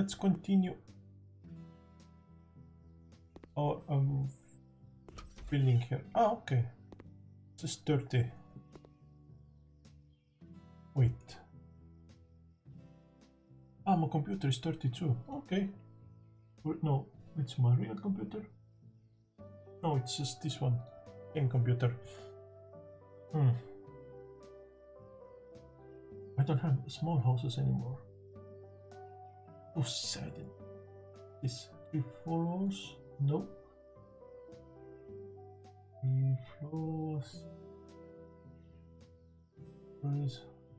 let's continue our building here. Ah, okay. This is dirty. Wait. Ah, my computer is 32. Okay. No, it's my real computer. No, it's just this one. Game computer. I don't have small houses anymore. Oh, sad. This 3 floors? No. 3 floors. Where is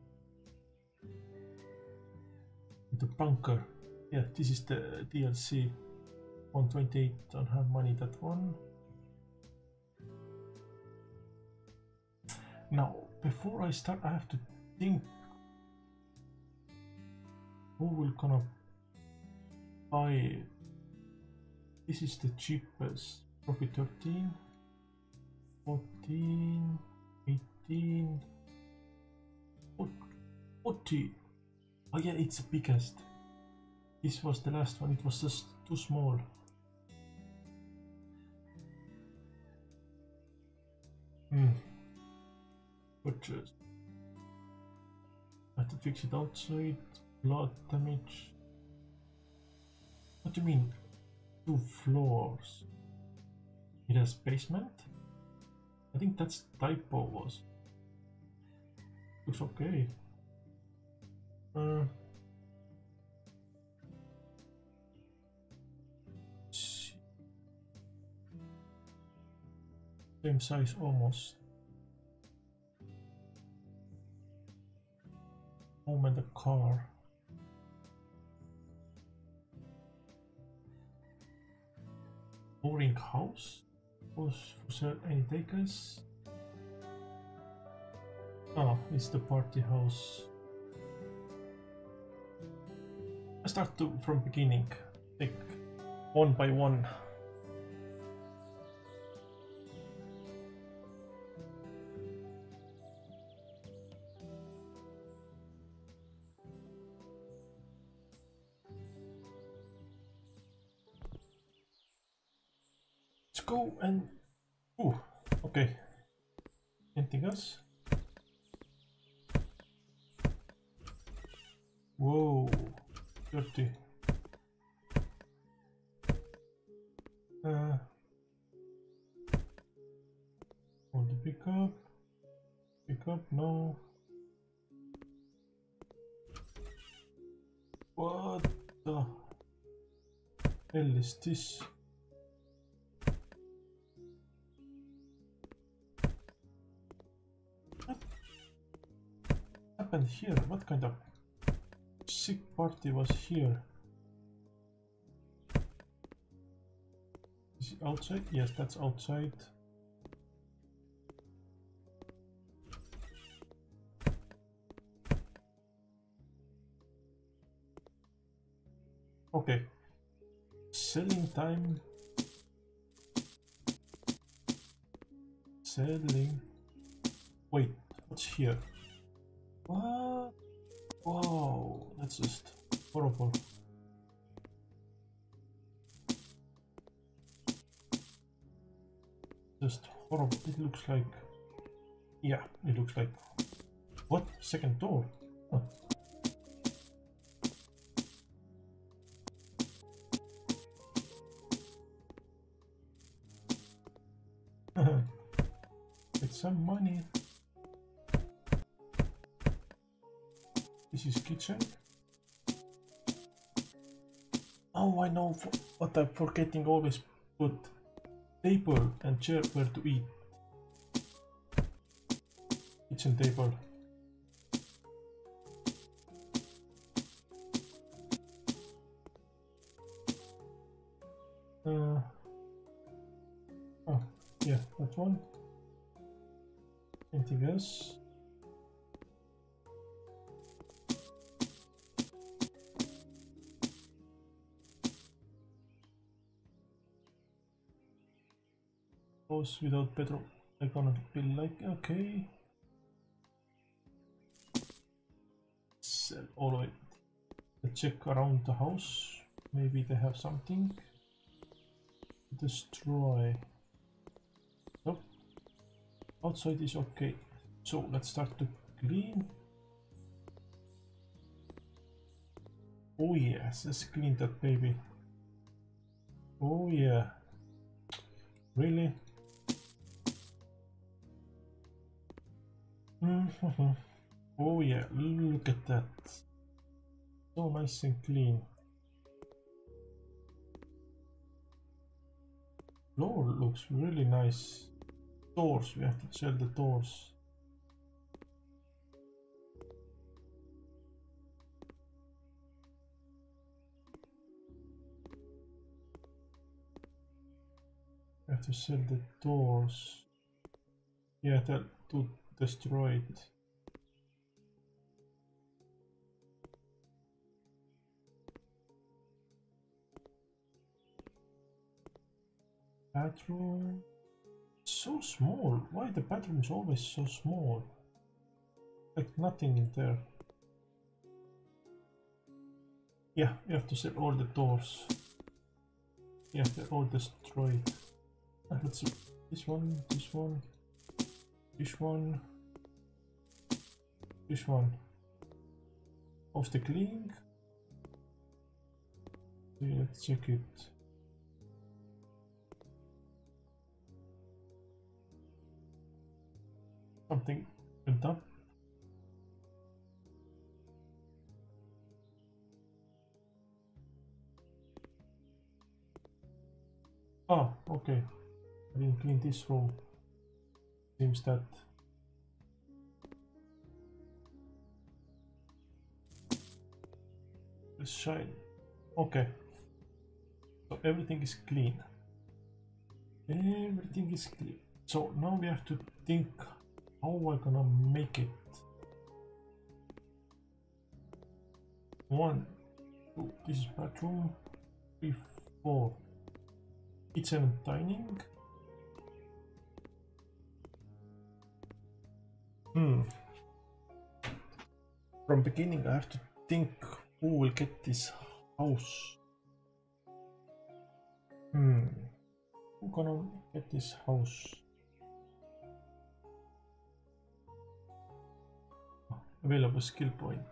the bunker? Yeah, this is the DLC. 128. Don't have money. That one. Now, before I start, I have to think who will gonna buy it. This is the cheapest. Profit 13, 14, 18, 40. Oh yeah, it's the biggest. This was the last one. It was just too small. Purchase. I have to fix it outside. Blood damage. What do you mean? 2 floors. It has basement? I think that's typo was. Looks okay. Same size almost. Home and a car. Boring house? For sale, any takers? Oh, it's the party house. I start from beginning. Take one by one. Go and okay. Anything else? Whoa, dirty. Want to pick up? Pick up? No. What the hell is this? Happened here? What kind of sick party was here? Is it outside? Yes, that's outside. Okay. Selling time. Selling. Wait, what's here? What? Wow, that's just horrible. Just horrible. It looks like... Yeah, it looks like... What? Second door? Huh. Get some money. This is kitchen. Oh, I know what I'm forgetting. Always put table and chair where to eat. Kitchen table. Oh, yeah, that one. Anything else? House without bedroom. I'm gonna be like, okay. Sell all of it. Let's check around the house. maybe they have something to destroy. Nope. Outside is okay. So let's start to clean. Oh yes, let's clean that baby. Oh yeah. Really? Oh yeah, look at that. So nice and clean. Floor looks really nice. Doors, we have to sell the doors. We have to sell the doors. Yeah, that to destroy it. Bathroom. So small. Why the bathroom is always so small? Like nothing in there. Yeah, we have to set all the doors. Yeah, they're all destroyed. Let's see. This one, this one, this one, this one. Of the cleaning. Yeah, let's check it. Something went up. Oh, okay. I didn't clean this room. Seems that let's shine. Okay. So everything is clean. Everything is clean. So now we have to think how we're gonna make it. 1, 2, this is bathroom. 3, 4. Kitchen and dining. From beginning I have to think who will get this house. Who gonna get this house? Available skill point.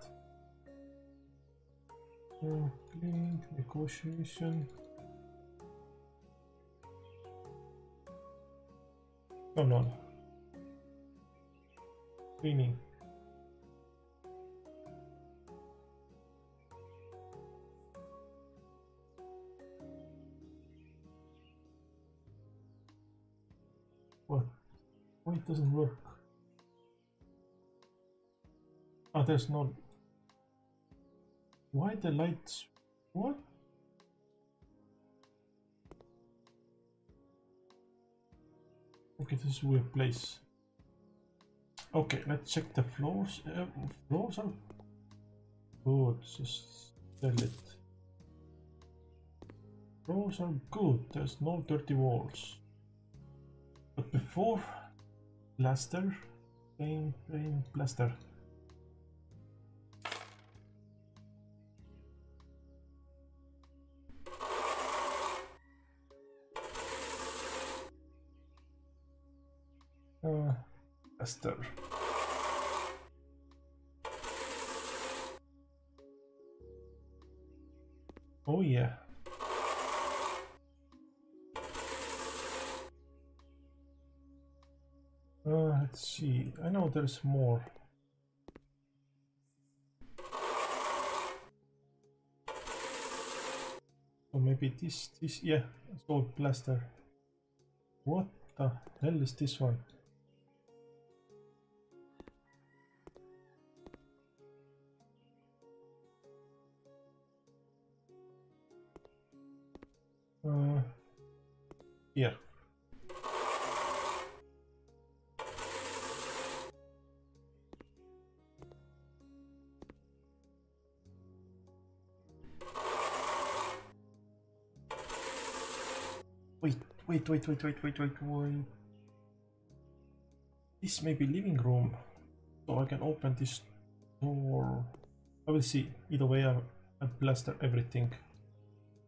Cleaning, negotiation. No. Cleaning. What? Why it doesn't work? Oh, there's no. Why the lights? What? Okay, this is a weird place. Okay, let's check the floors. Floors are good. Just sell it. Floors are good. There's no dirty walls. But before, plaster, plain plaster. Plaster. Oh yeah. Let's see. I know there's more. So maybe this, yeah, it's all plaster. What the hell is this one? Here. Wait. This may be living room, so I can open this door. I will see. Either way, I plaster everything.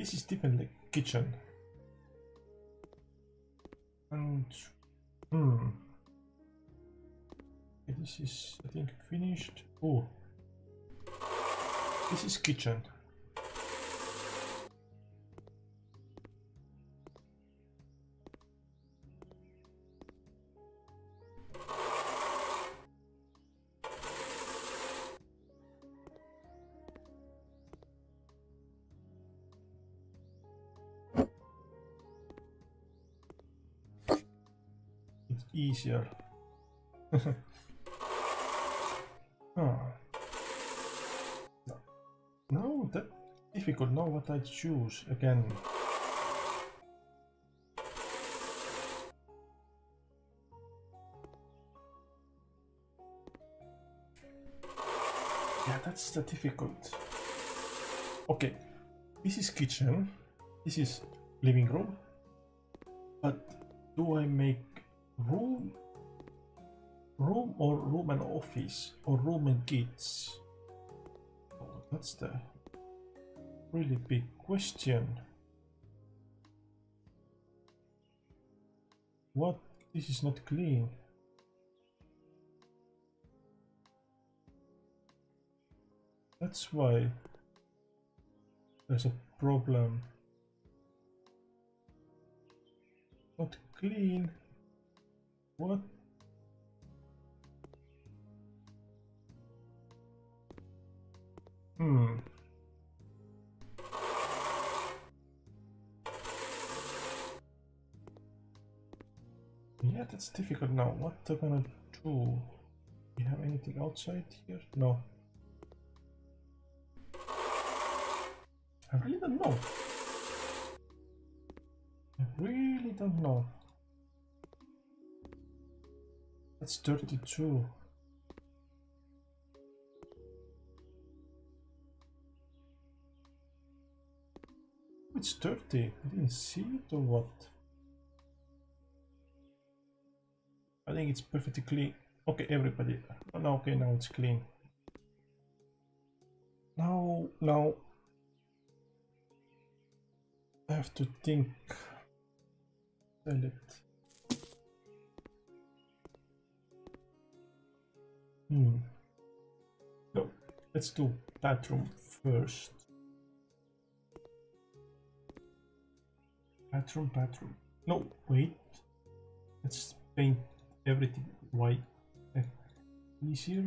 This is definitely kitchen. And this is, I think, finished. Oh, this is kitchen. It's easier. No, that difficult. Now what I choose again. Yeah, that's the difficult. Okay, this is kitchen. This is living room. But do I make room or room and office or room and kids? Oh, that's the really big question. What? This is not clean. That's why there's a problem. Not clean. What? Yeah, that's difficult now. What am I gonna do? You have anything outside here? No. I really don't know. I really don't know. That's 32. It's 30. I didn't see it or what? I think it's perfectly clean. Okay, everybody. Oh, no, okay, now it's clean. Now I have to think. Select. No, let's do bathroom first. Bathroom. No, wait. Let's paint everything white. Easier.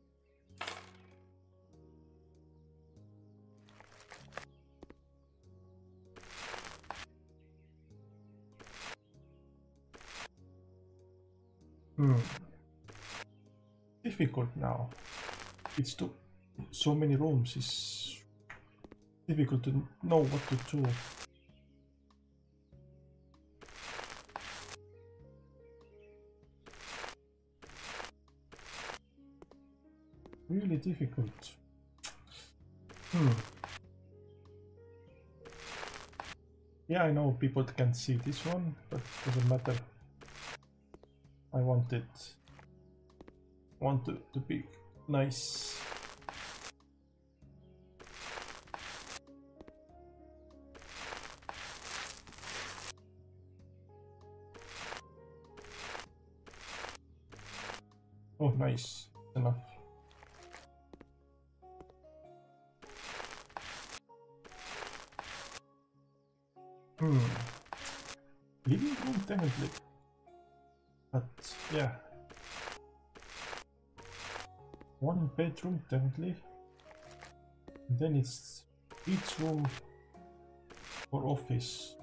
Difficult now. It's too so many rooms. It's difficult to know what to do. Really difficult. Yeah, I know people can see this one, but it doesn't matter. I want it. Want to be nice. Oh, nice. Enough. Living room, definitely. But yeah. One bedroom, definitely. And then it's each room for office.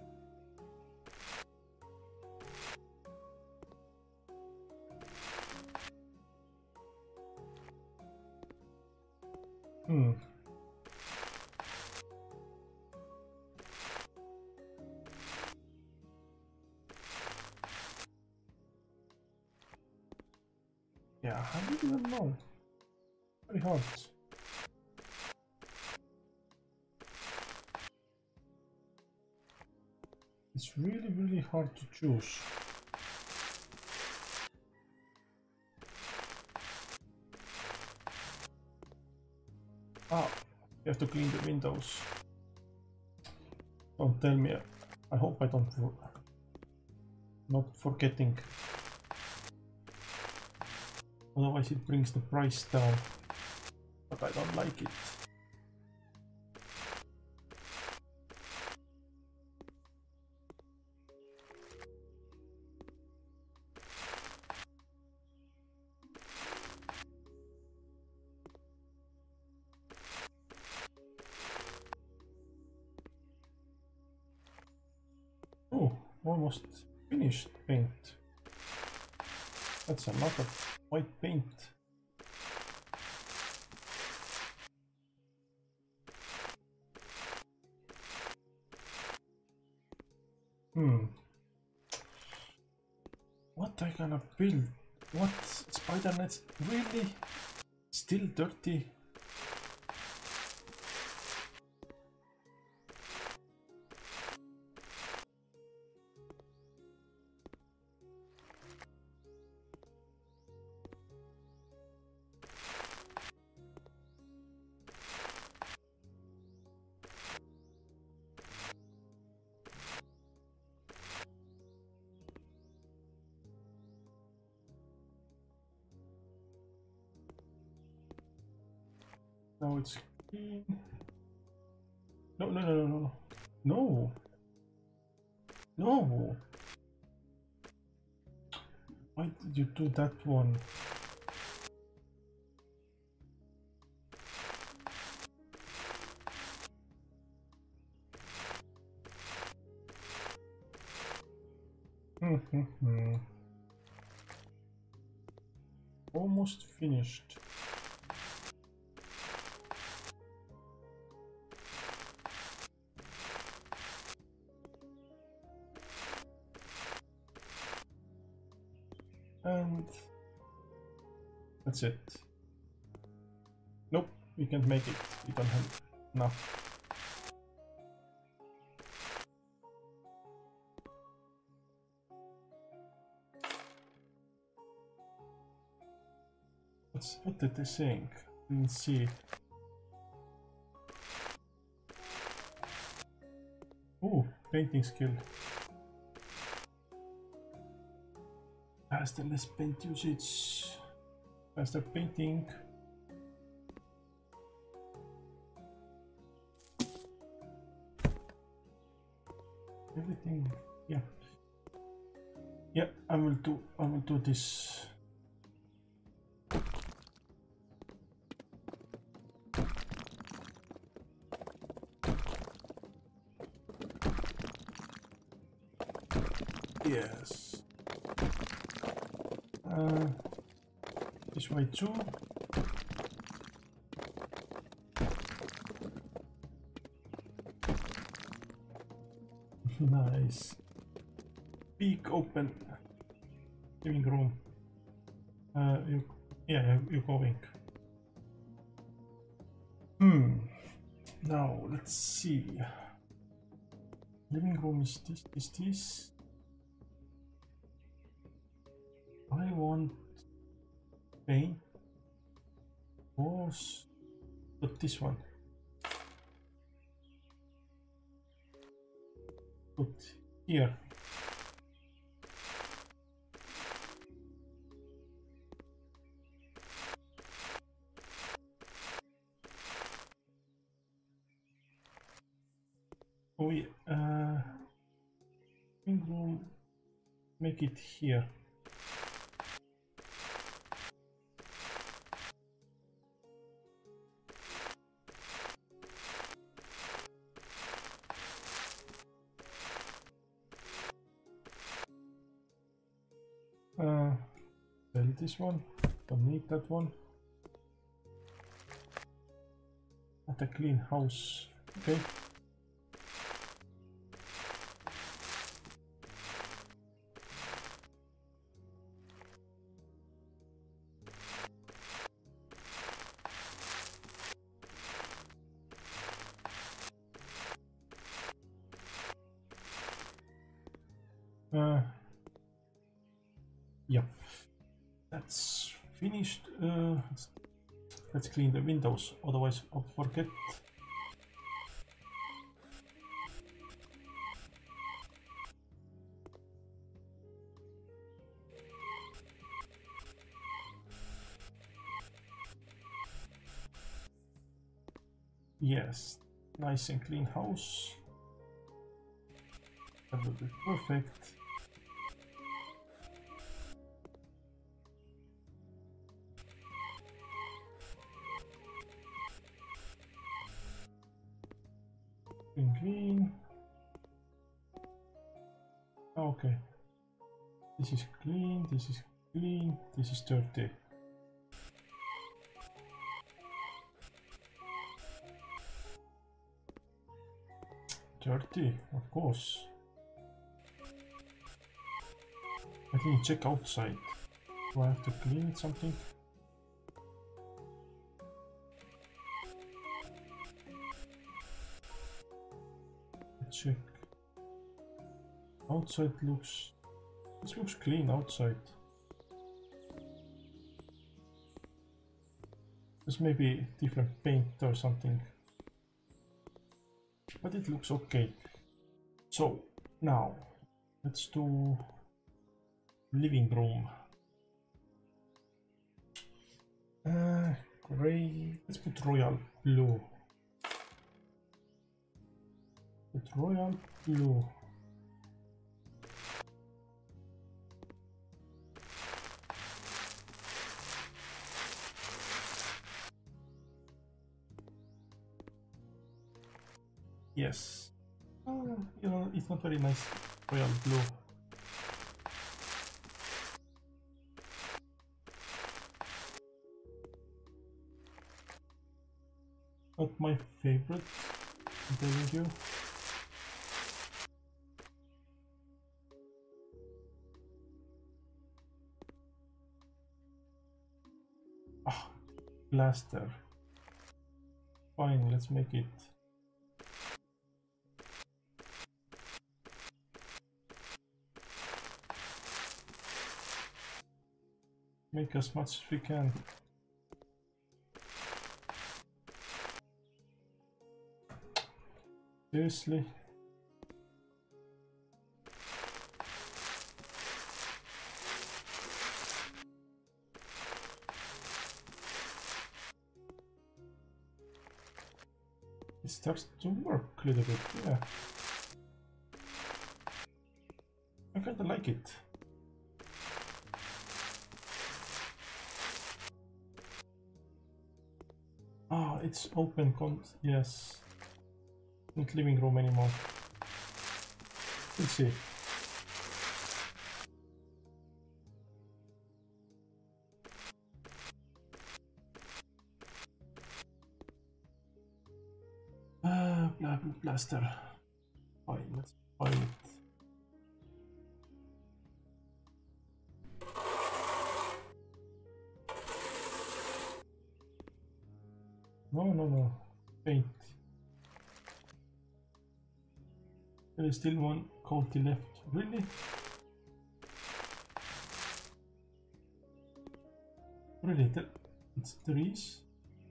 Yeah, I really don't know. Very hard. It's really hard to choose. Ah, you have to clean the windows. Don't tell me. I hope I don't not forgetting. Otherwise it brings the price down. But I don't like it. Oh, almost finished paint. That's a lot of white paint. What I gonna build? What? Spider nets? Really? Still dirty? Now it's clean. No, no, no, no, no, no. No. Why did you do that one? Almost finished. And that's it. Nope, we can't make it. We don't have enough. What did they think? Didn't see it. Oh, painting skill. Faster, less paint usage. Faster painting. Everything, yeah. Yeah, I will do this. Yes. This way too. Nice. Big open living room. You're going. Now let's see. Living room is this. I want paint walls, but this one. Put here. Oh yeah, living room, make it here. Sell this one, don't need that one. At a clean house, okay. Yeah, that's finished. Let's clean the windows, otherwise I'll forget. Yes, nice and clean house. That would be perfect. Clean. Okay. This is clean, this is clean, this is dirty. Dirty, of course. I didn't check outside. Do I have to clean something? Check. Outside looks... This looks clean outside. There's maybe different paint or something. But it looks okay. So, now, let's do living room. Gray. Let's put royal blue. Put royal blue. Yes. You know, it's not very nice royal blue. Not my favorite, I'm telling you. Ah, plaster. Fine, let's make it. Make as much as we can. Seriously? It starts to work a little bit, yeah. I kinda like it. Ah, it's open yes. Not living room anymore. Let's see. Blah, plaster. Fine, let's find it. No. Paint. There is still one county left. Really? Really? It's trees?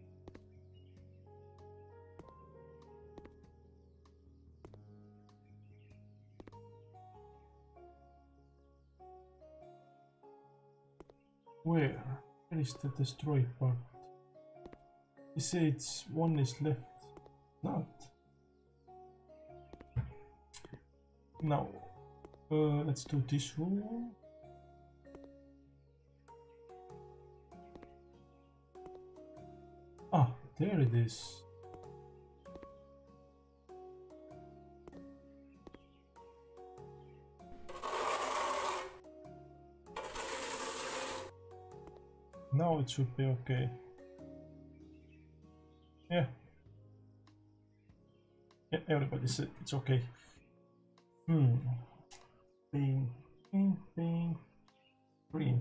Where? Where is the destroyed part? You say it's one is left. Not. Now, let's do this room. Ah, there it is. Now it should be okay. Yeah. Yeah, everybody said it's okay. Paint, green.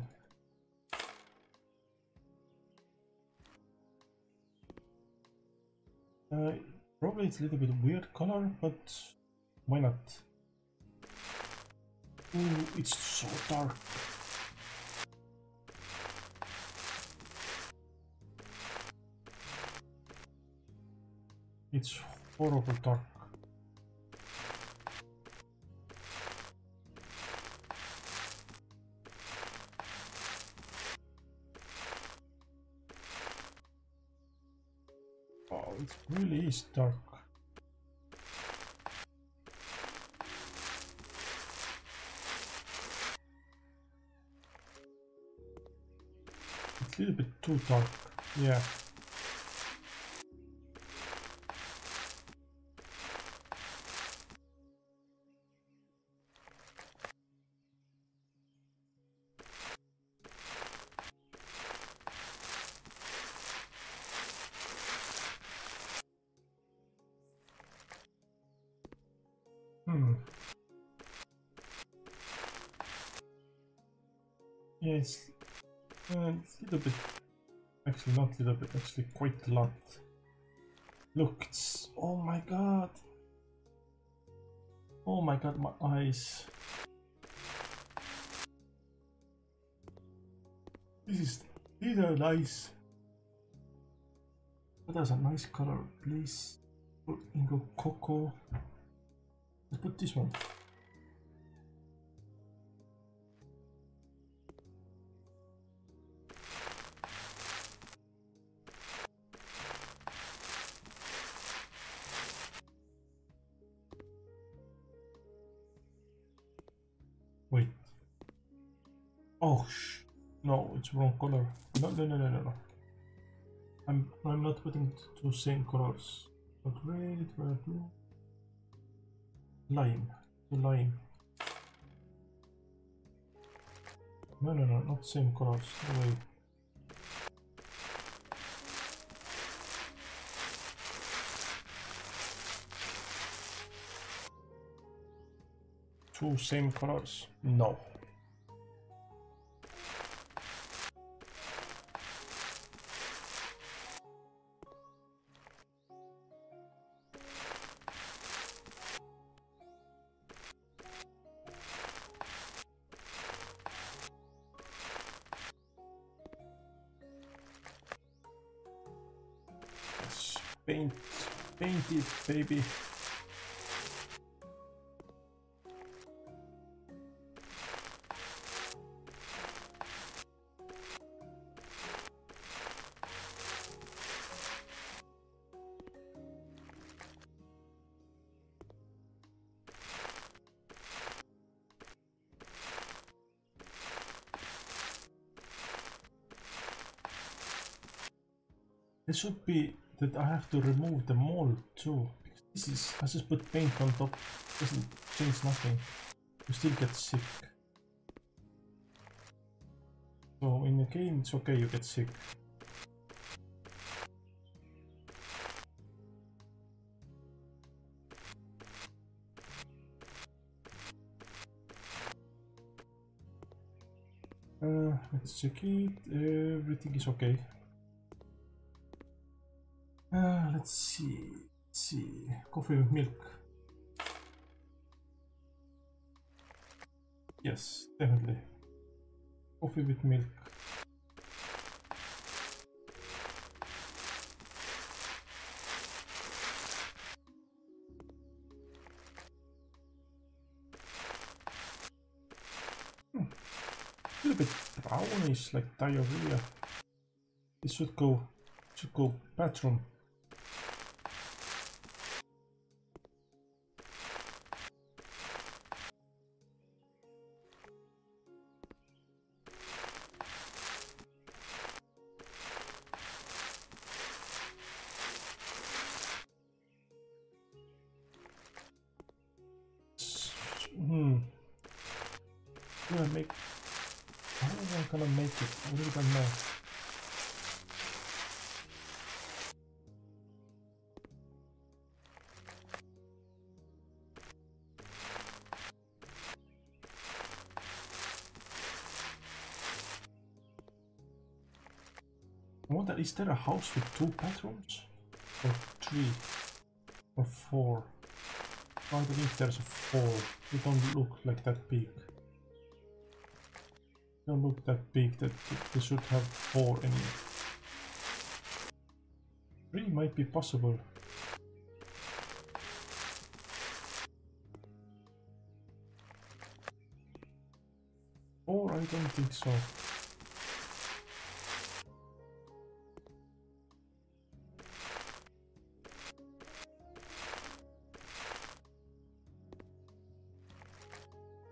Probably it's a little bit weird color, but why not? Ooh, it's so dark. It's horrible dark. Oh, Oh, it really is dark. It's a little bit too dark, yeah. Yeah, it's a little bit, actually not a little bit, actually quite a lot. Look, it's, oh my god. Oh my god, my eyes. These are nice. That is a nice color, please. Put Ingo Coco. Let's put this one. Wait. Oh no, it's wrong color. No. I'm not putting two same colors. But red, blue. Lime. The lime. No, not same colors. No way. Two same colors? No. Let's paint it, baby. It should be that I have to remove the mold too. Because this is, I just put paint on top, doesn't change nothing. You still get sick. So in the game it's okay, you get sick. Let's check it, everything is okay. Let's see, coffee with milk. Yes, definitely. Coffee with milk. A little bit brownish, like diarrhea. It should go bathroom. How am I gonna make it? I really don't know. I wonder, is there a house with 2 bedrooms? Or 3? Or 4? I believe there's a 4. They don't look like that big. Don't look that big, that they should have 4 in it. 3 might be possible. 4, I don't think so.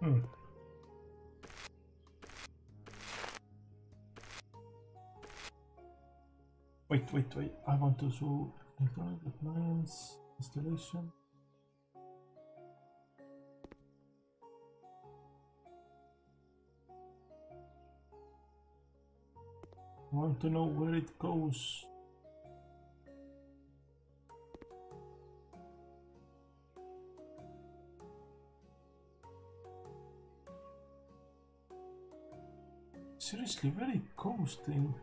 Hmm. Wait. I want to do appliance installation. I want to know where it goes. Seriously, where it goes then?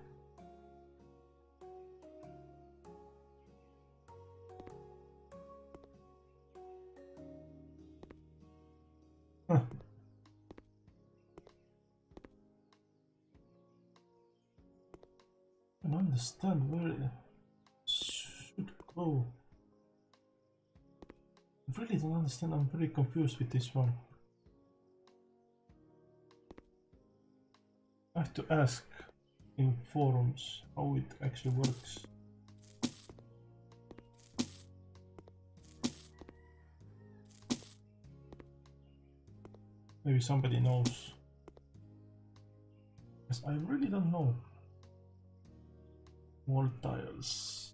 Huh. I don't understand where it should go. I really don't understand. I'm very confused with this one. I have to ask in forums how it actually works. Maybe somebody knows. Because I really don't know. Wall tiles.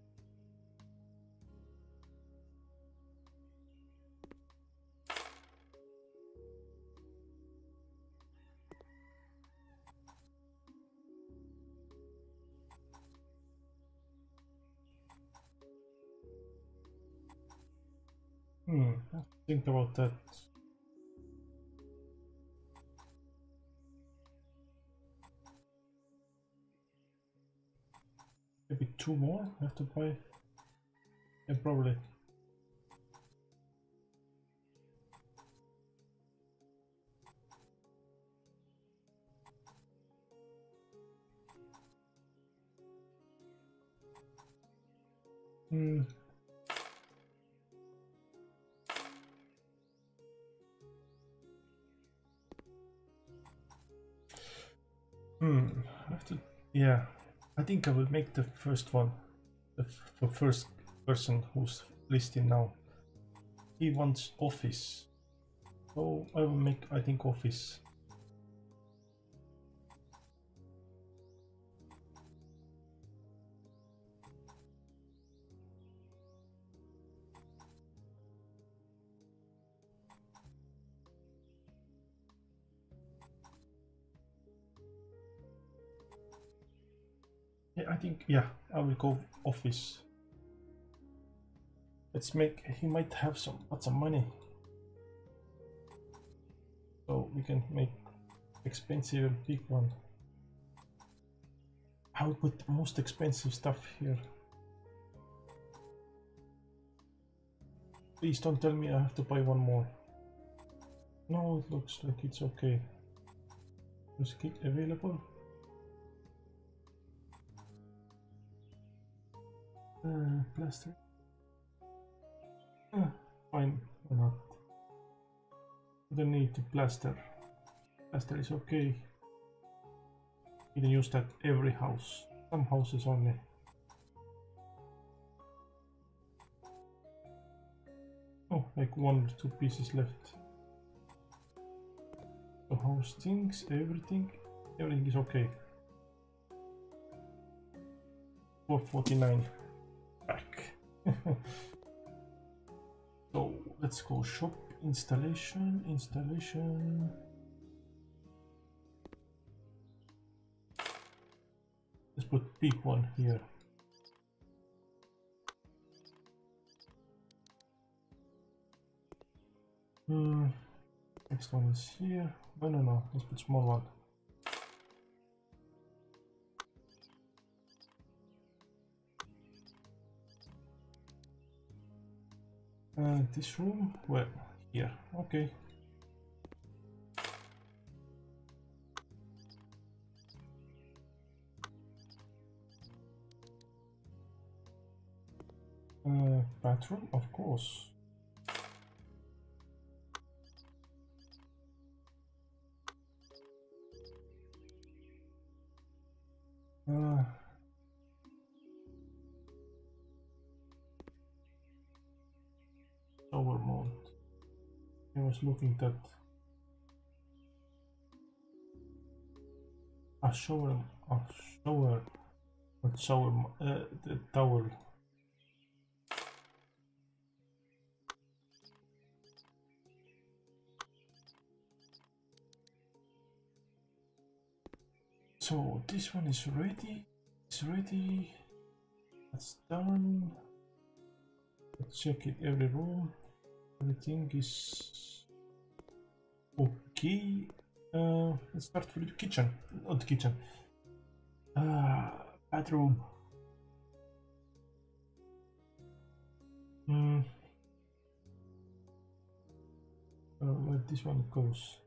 I have to think about that. Maybe 2 more I have to buy. Yeah, probably. Hmm. I have to. Yeah, I think I will make the first one. The first person who's listing now. He wants office. So I will make, I think, office. Yeah, I think, yeah, I will go office. Let's make, he might have lots of money. So we can make expensive and big one. I'll put the most expensive stuff here. Please don't tell me I have to buy one more. No, it looks like it's okay. Is kit available? Plaster. Fine, why not? We don't need to plaster. Plaster is okay. You can use that every house. Some houses only. Oh, like 1 or 2 pieces left. So house things, everything is okay. 449 back. So let's go shop installation. Let's put big one here. Next one is here. No. Let's put small one. This room, well, here. Okay. Bathroom, of course. Shower mode. I was looking at A shower, a shower, not shower, the towel. So this one is ready. It's ready. That's done. Let's check it. Every room. Everything is okay. Let's start with the kitchen. Not the kitchen. Bathroom. Where this one goes.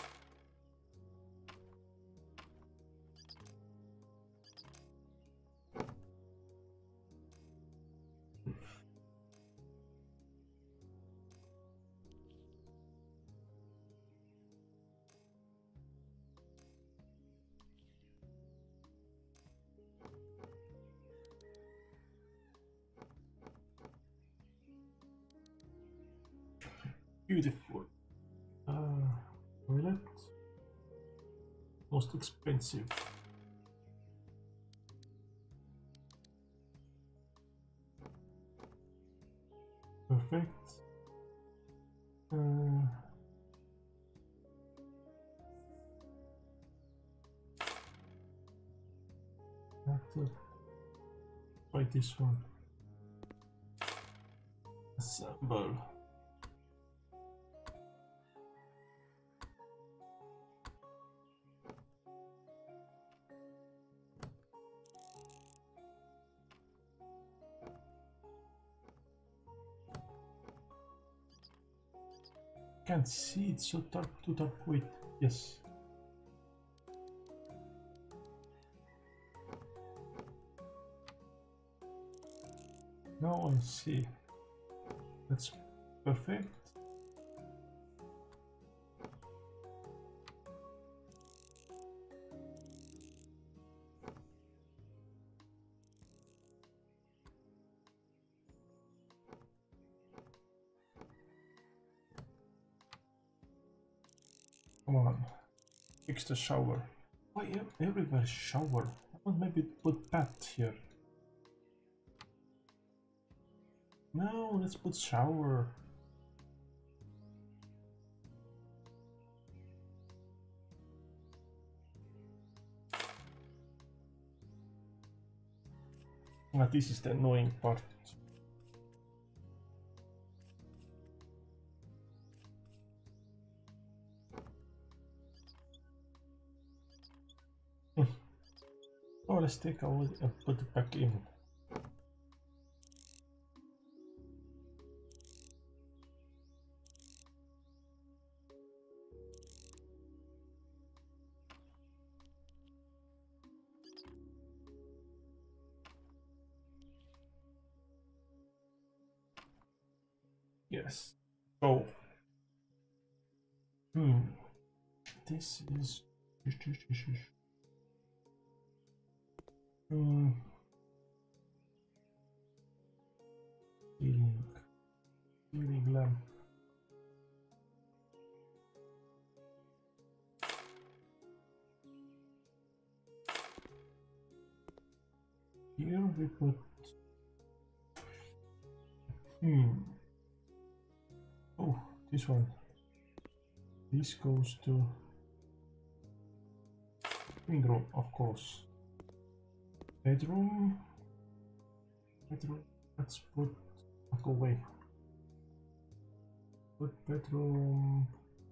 Beautiful. Toilet. Most expensive. Perfect. Try this one. Assemble. Can't see it, so dark, too dark. Wait, yes. Now I see. That's perfect. Come on, fix the shower. Why everywhere shower? I want maybe put bath here. No, let's put shower. This is the annoying part. Oh, let's take out and put it back in. Yes. So, this is ceiling lamp. Here we put oh, this one. This goes to living room, of course. Bedroom. Let's put go away. Put bedroom.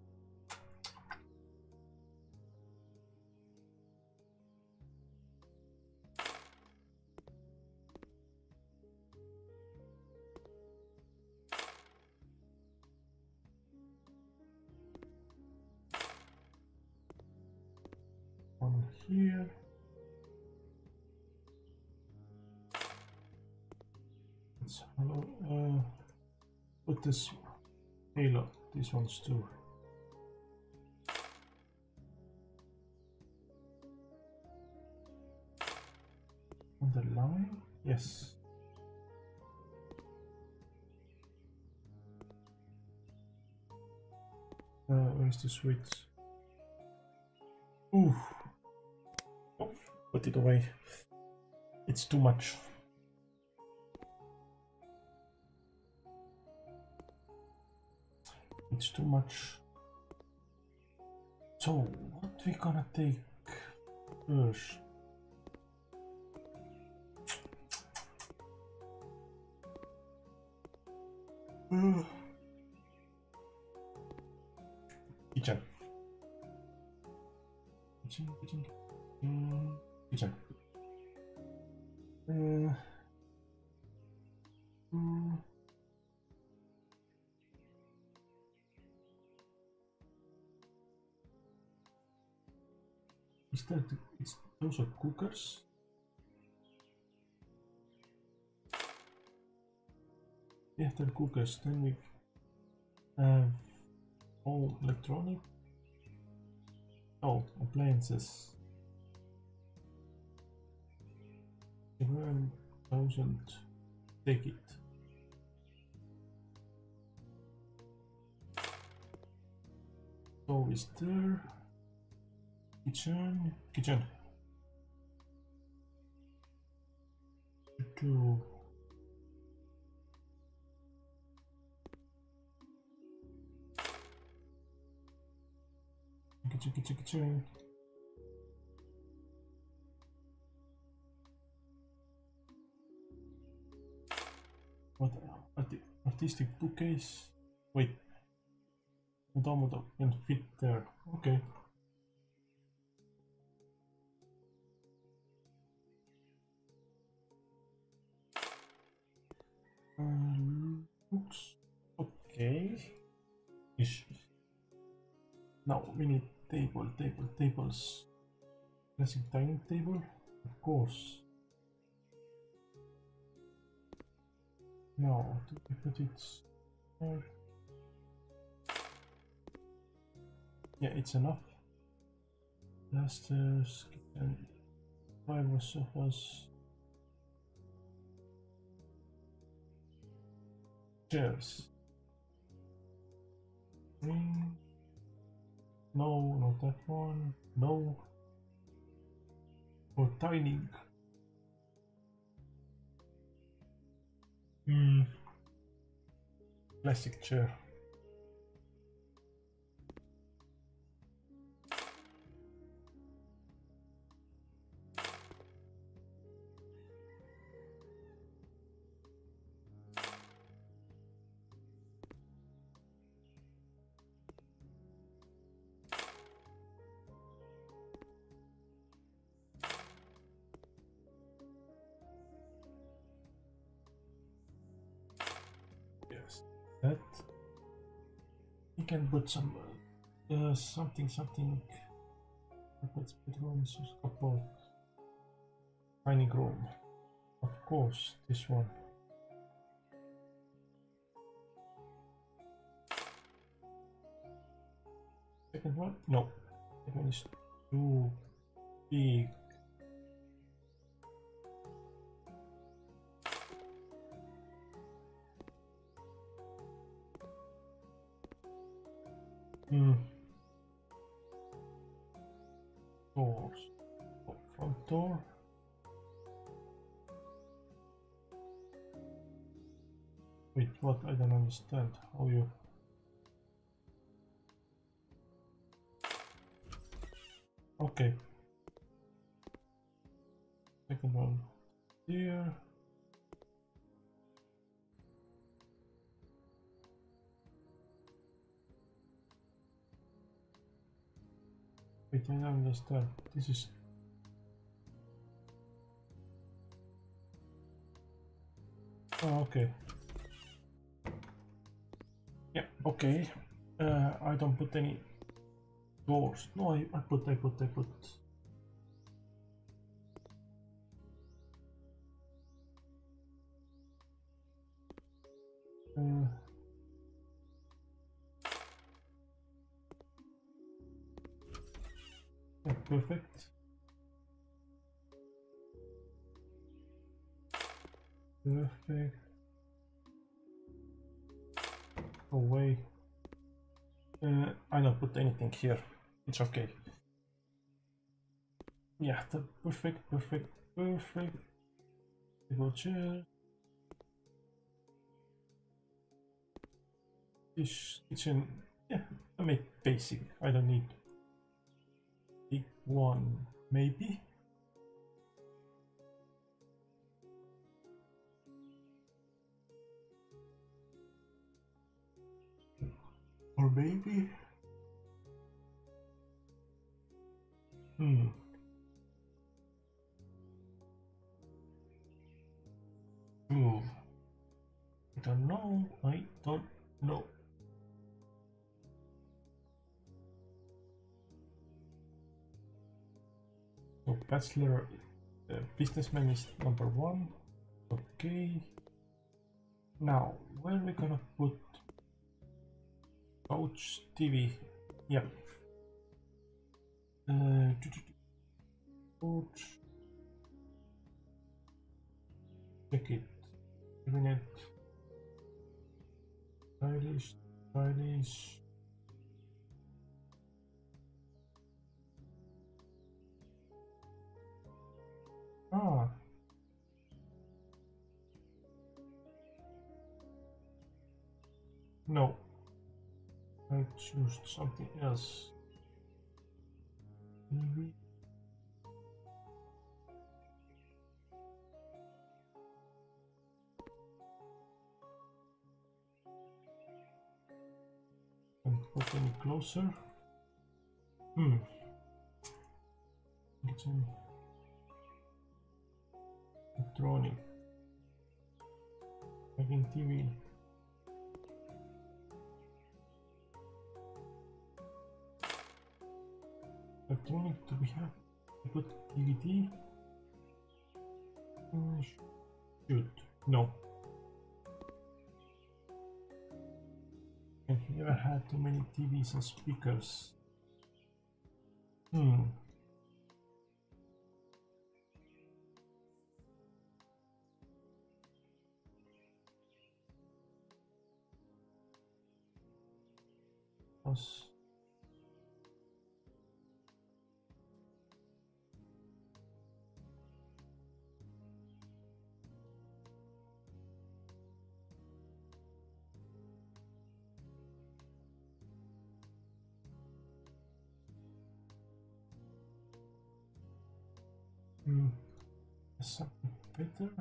One here. Let's put this halo. These ones too. On the line, yes. Where's the switch? Ooh. put it away. It's too much. It's too much. So what we gonna take first? Kitchen. Kitchen. Is that it's those are cookers? Yeah, they're cookers. Then we have all electronic. Oh, appliances. 7,000. Take it. So is there kitchen? Kitchen. Two. Kitchen. What artistic bookcase? Wait, Automata can fit there. Okay. Looks okay. Ish. Now we need tables. Classic dining table, of course. Now, do we put it? Yeah, it's enough. Plasters, kitchen, 5 sofas, chairs. No, not that one. No. For dining. Plastic chair. Yes, that you can put some something. Let's put rooms, a couple dining room. Of course, this one. Second one? No. Second one is too big. Doors. Oh, front door. Wait, what? I don't understand. How you... Okay. Second one here. Wait, I don't understand. This is... Oh, okay. Yeah, okay. I don't put any doors. No, I put. Yeah, perfect. Perfect. Away. I don't put anything here. It's okay. Yeah, the perfect table chair. This kitchen, yeah, I make basic. I don't need big one, maybe. Or maybe. Hmm. Move. I don't know. I don't know. So bachelor businessman is number one. Okay. Now where are we gonna put couch TV? Yep. Couch. Check it. Cabinet. Stylish. Stylish. Ah. No. I choose something else. Maybe. Can put any closer. Kitchen. Electronic. Making TV. Electronic, do we have? I put DVD. Shoot. No. I've never had too many TVs and speakers. Was something better?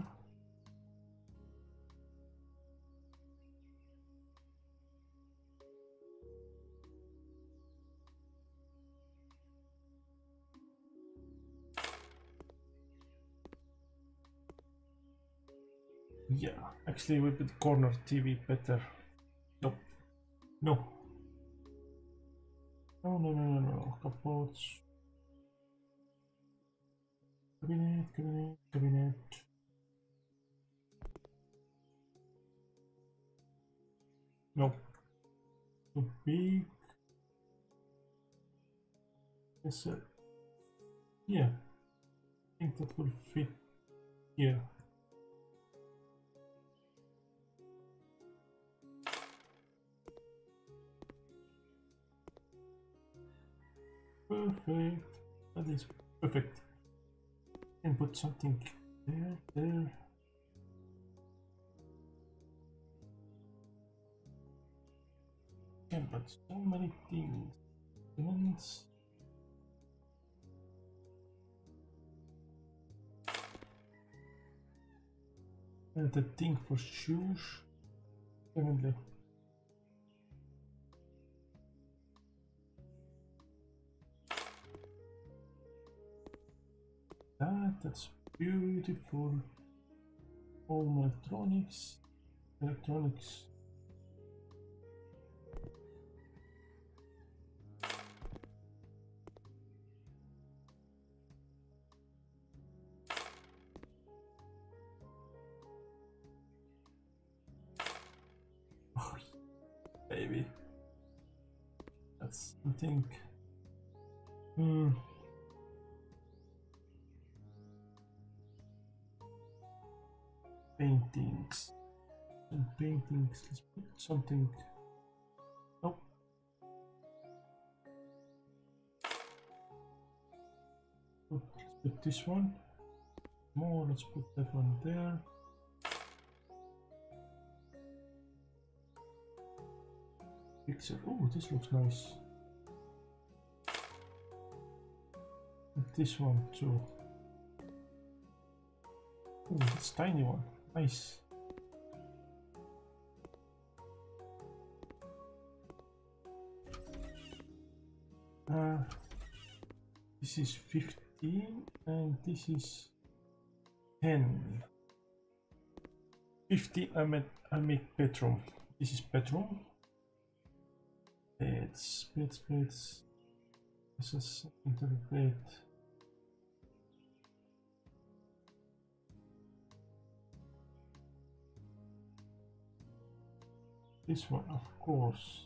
Yeah, actually we put corner TV better. Nope. No. No. Capotes. Cabinet. No. Too big. Yes, sir. Yeah. I think that will fit here. Perfect. That is perfect. And put something there. Yeah, but so many things. Elements. And the thing for shoes. Definitely. That's beautiful. Home electronics. Electronics. Oh, baby. That's something. Paintings. Some paintings. Let's put something. Nope. Let's put this one more. Let's put that one there. Pixel. Oh, this looks nice. And this one too. Oh, this tiny one. Nice. This is 15 and this is 10. 50. I make bedroom. This is bedroom. Beds. This is into the bed. This one, of course.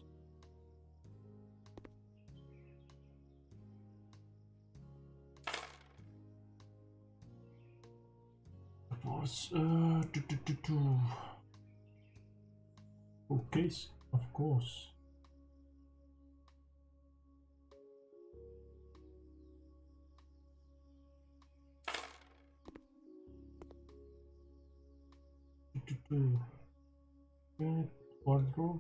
Okay, of course. Wardrobe.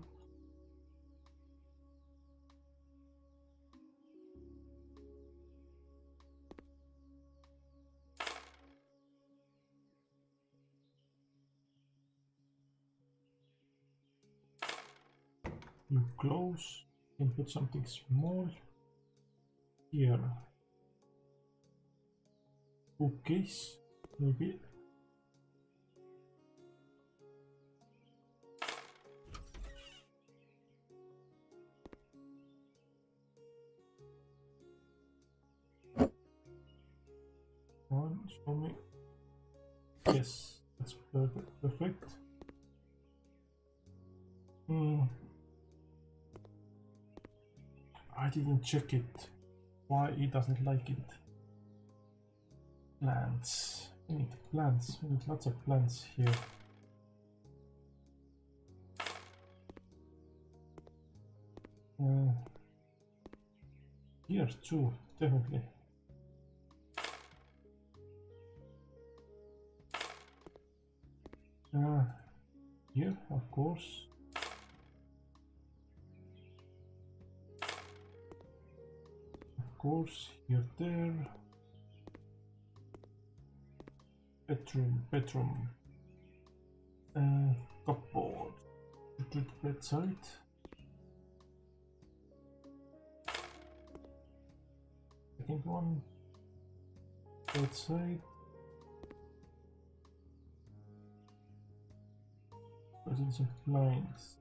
You close and put something small here. Bookcase, maybe. One, show me. Yes, that's perfect. I didn't check it. Why he doesn't like it? Plants. We need plants. We need lots of plants here. Here too, definitely. Here, of course. Of course, here, there. Bedroom. Cupboard. Bedside. Second one. Bedside. Curtains and blinds.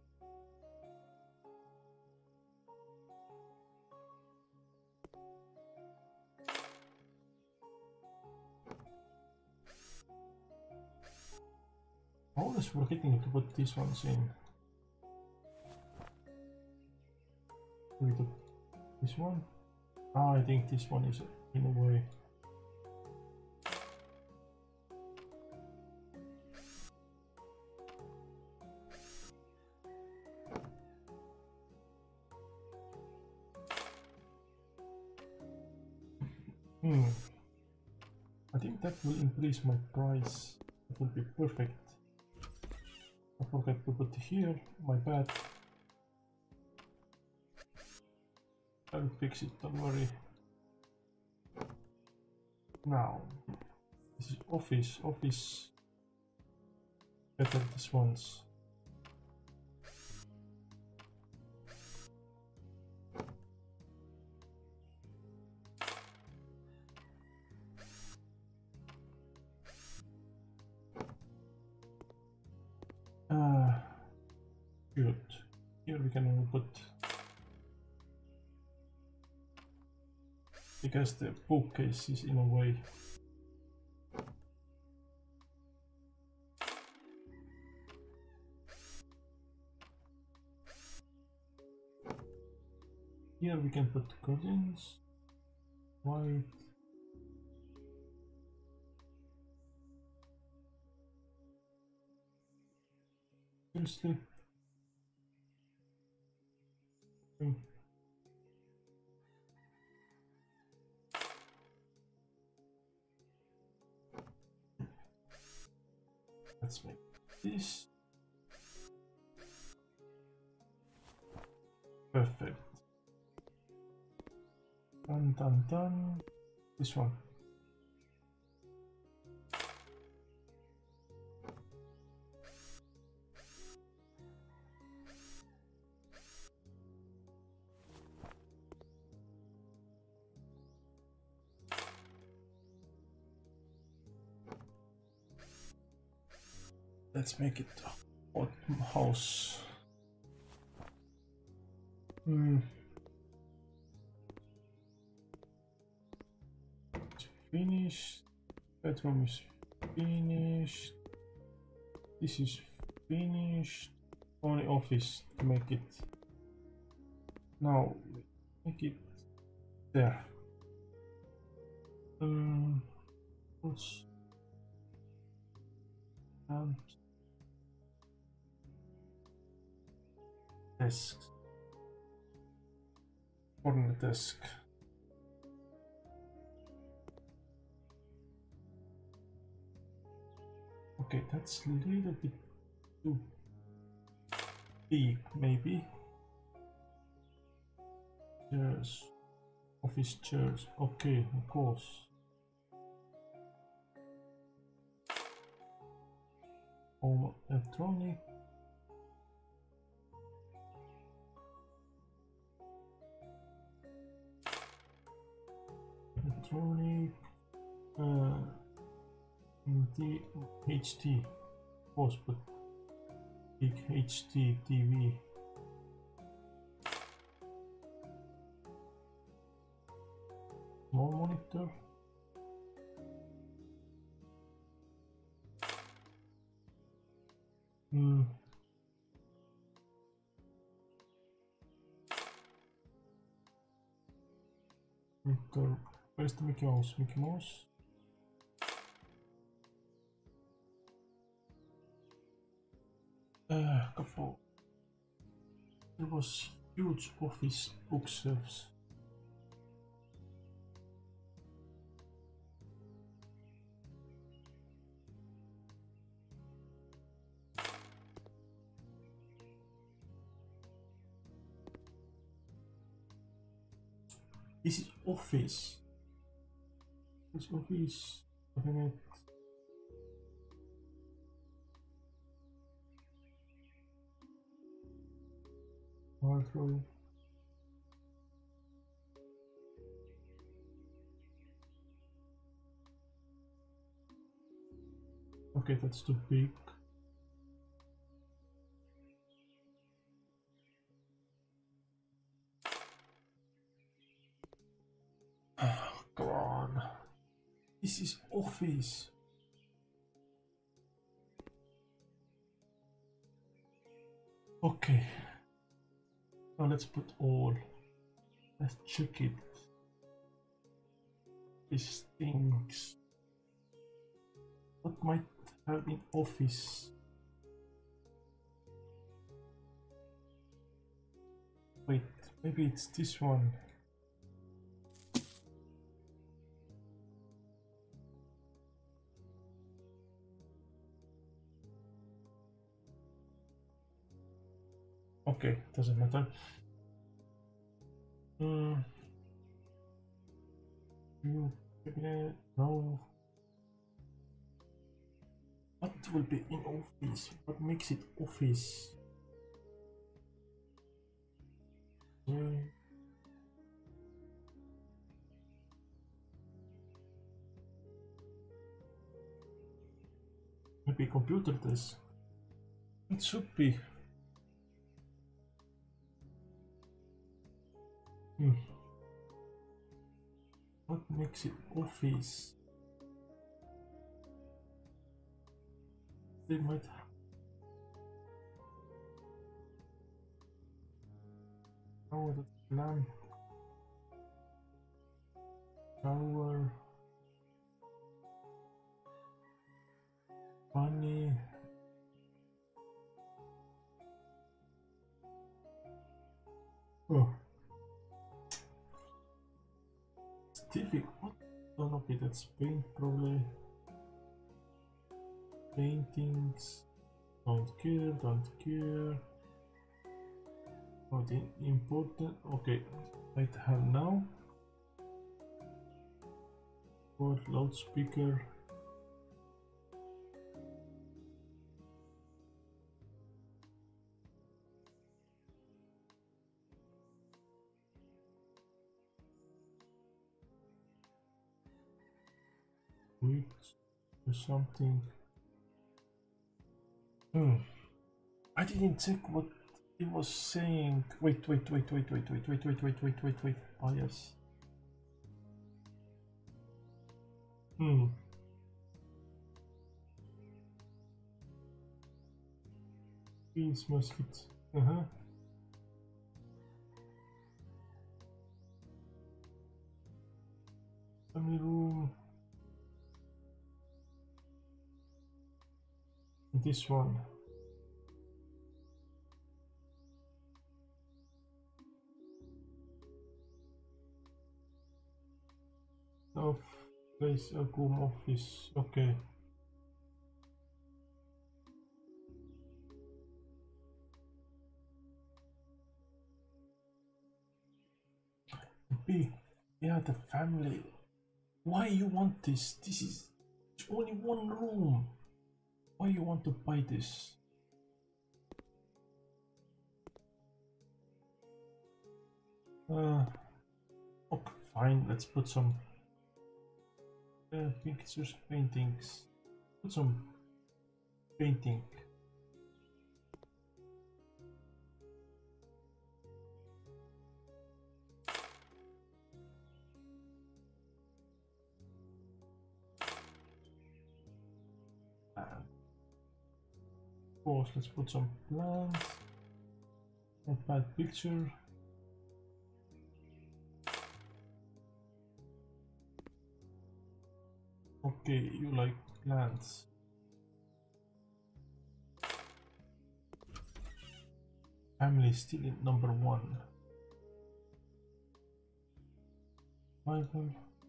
I always forgetting to put these ones in. We do this one. I think this one is in a way. I think that will increase my price. It will be perfect. I forgot to put here, my bad. I'll fix it, don't worry. Now, this is office. Better this ones. Good. Here we can only put, because the bookcase is in a way. Here we can put curtains, white. Seriously? Let's make this. Perfect. Done, done, done. This one. Let's make it a hot house. It's finished. Bedroom is finished. This is finished. Only office to make it. Now make it there. What's desk? Corner desk. Okay, that's a little bit too big, maybe. Chairs, office chairs. Okay, of course. Home electronic. Electronic. The HD, of course, but big HD TV. Small monitor. Monitor. Where's the Mickey Mouse? Mickey Mouse. Couple. There was huge office bookshelves. This is office. This office cabinet. Wardrobe. Okay, that's too big. Come on. This is office. Okay. Now let's put all. Let's check it. These things. What might have in office? Wait, maybe it's this one. Okay, doesn't matter. No. What will be in office? What makes it office? Maybe computer desk. It should be. What makes it office? They might have. Oh, that's lamp. Tower. Bunny. Oh. Stevie, what? Oh, okay, that's paint probably. paintings. Don't care, don't care. Not important. Okay, right have now. For loudspeaker. Wait, do something. I didn't check what he was saying. Wait. Bias. Queen's musket. Family room. This one. Of place a home office. Okay. Big. Yeah, the family. Why you want this? This is only one room. Why you want to buy this? Okay, fine. Let's put some pictures, paintings. Put some painting. Of course, let's put some plants. Not bad picture. Okay, you like plants. Family still in number one. Bible.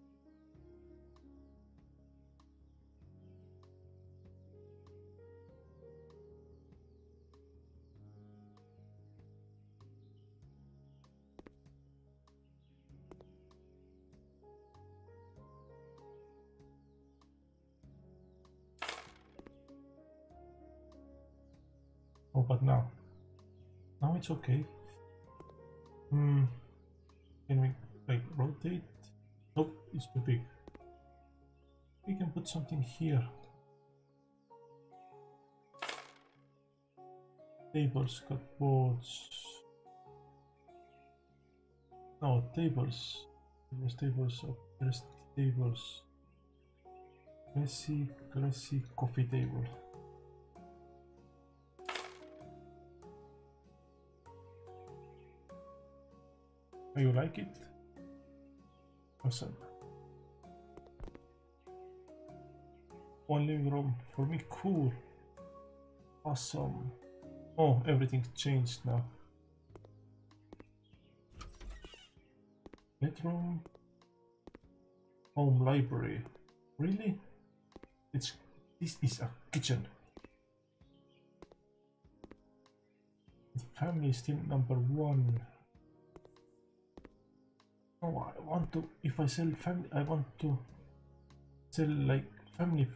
Oh, but now it's okay. Can we like rotate? Nope, it's too big. We can put something here. Tables, cupboards. No, tables. Tables, there's tables. Classic coffee table. Oh, you like it? Awesome. One living room for me, cool. Awesome. Oh, everything's changed now. Bedroom. Home library. Really? This is a kitchen. The family is still number one. Oh, I want to, if I sell family, I want to sell like family.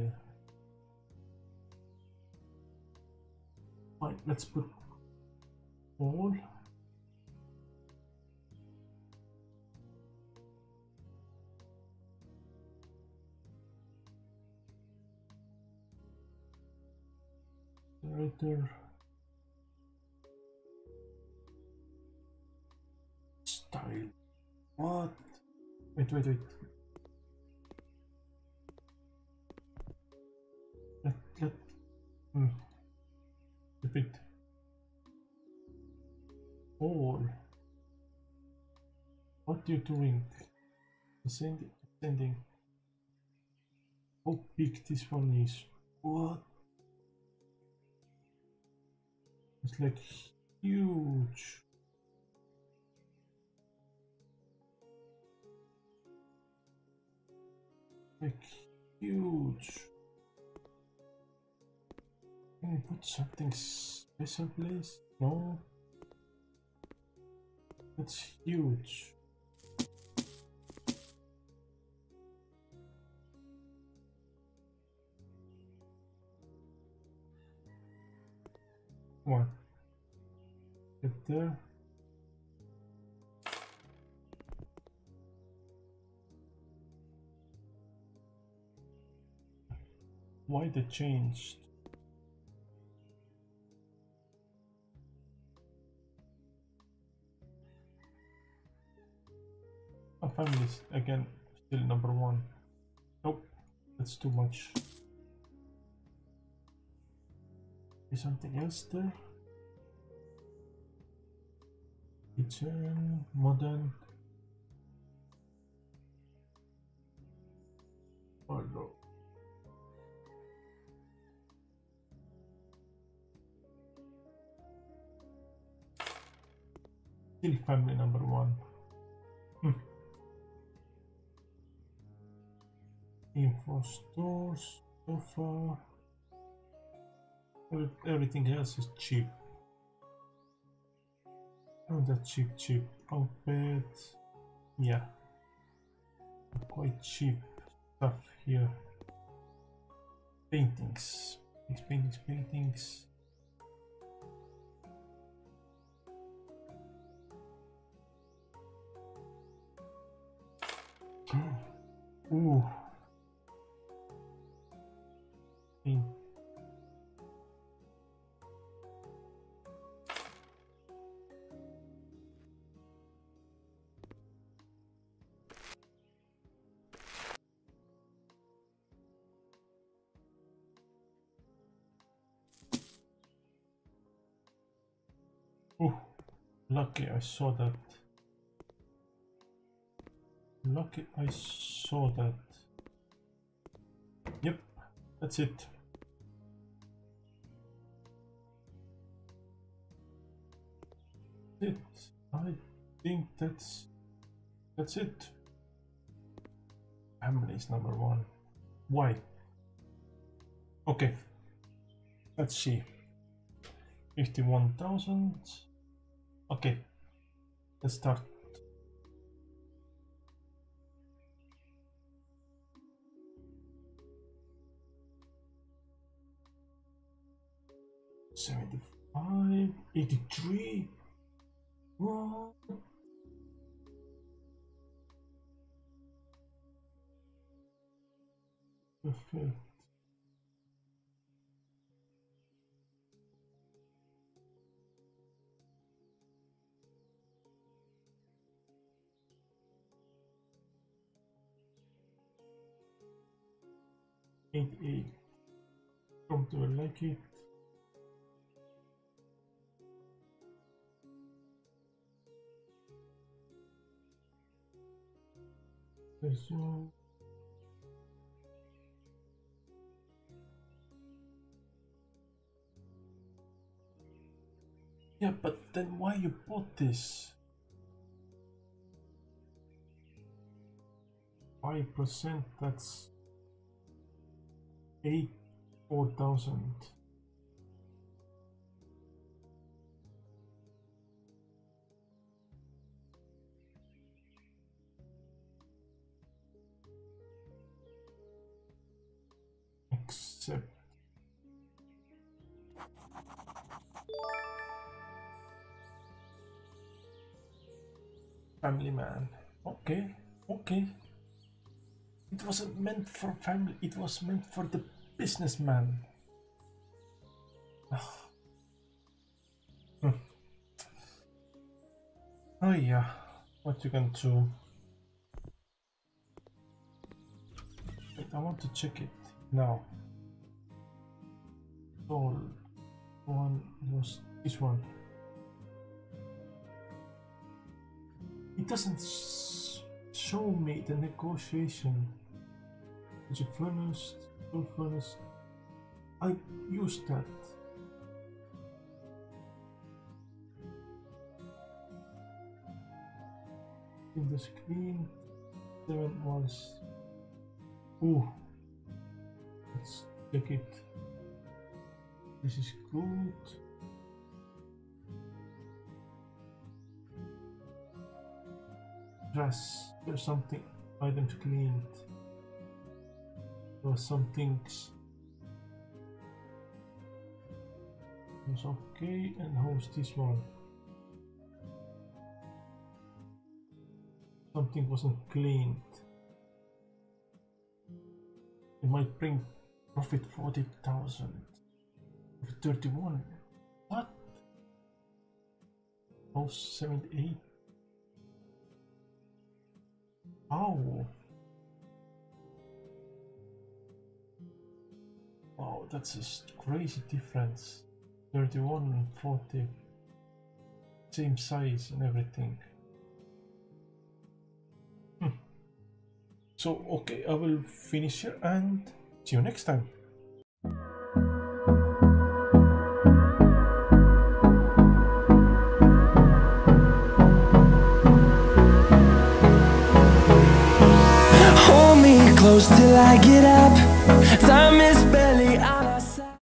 Fine, let's put all. Generator. Style. What? Wait. Let repeat. All. What are you doing? Ascending. How big this one is? What? It's like huge. Like huge. Can we put something special, please? No. That's huge. One. Get there. Why they changed? Our family's again still number one. Nope, that's too much. Is something else there? Kitchen, modern. Oh no. Still family number one. Info stores, sofa. Everything else is cheap. Oh, that's cheap. Bunk bed. Yeah. Quite cheap stuff here. Paintings. Paintings. Ooh. Oh, lucky I saw that. Lucky I saw that. Yep, that's it. I think that's it. Family is number one. Why? Okay, let's see. 51,000. Okay, let's start. $75, 83. What? Perfect. Eight. Come to like it. So yeah, but then why you bought this? 5%, that's 4,000. Accept. Family man. Okay. It wasn't meant for family, it was meant for the businessman. Oh yeah, what you can do? Wait, I want to check it now. All one was this one. It doesn't show me the negotiation. Is it furnace? Full furnace. I used that. In the screen, 7 was. Ooh, let's check it. This is good. Dress. There's something. Items cleaned. There was some things. It's okay. And how's this one? Something wasn't cleaned. It might bring profit 40,000. 31. What? House 78. How? Wow, that's a crazy difference. 31 and 40. Same size and everything. So, okay, I will finish here and see you next time. Hold me close till I get up. Time is